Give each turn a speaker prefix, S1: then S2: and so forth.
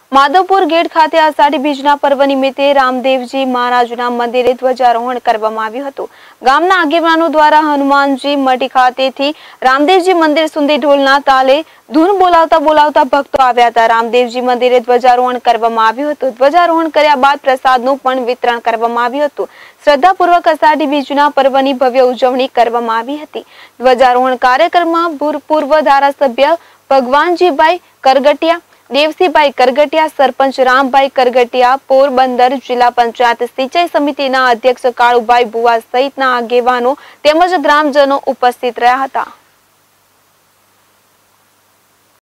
S1: Madhavpur gate ખાતે આષાઢી બીજના પર્વ નિમિત્તે રામદેવજી મહારાજના મંદિરે ધ્વજારોહણ કરવામાં આવ્યું હતું। ગામના આગેવાનો દ્વારા હનુમાનજી મઢી ખાતેથી રામદેવજી મંદિર સુધી ઢોલના તાલે ધૂન બોલાવતા ભક્તો આવ્યા હતા। રામદેવજી મંદિરે ધ્વજારોહણ કરવામાં આવ્યું હતું। ધ્વજારોહણ કર્યા બાદ પ્રસાદનું પણ વિતરણ કરવામાં આવ્યું હતું। શ્રદ્ધાપૂર્વક આષાઢી બીજના પર્વની ભવ્ય ઉજવણી કરવામાં આવી હતી। ધ્વજારોહણ કાર્યક્રમમાં ભૂતપૂર્વ ધારાસભ્ય ભગવાનજીભાઈ કરગટિયા, દેવસીભાઈ કરગટિયા, સરપંચ રામભાઈ કરગટિયા, પોરબંદર જિલ્લા પંચાયત સિંચાઈ સમિતિના અધ્યક્ષ કાળુભાઈ ભુવા સહિતના આગેવાનો તેમજ ગ્રામજનો ઉપસ્થિત રહ્યા હતા।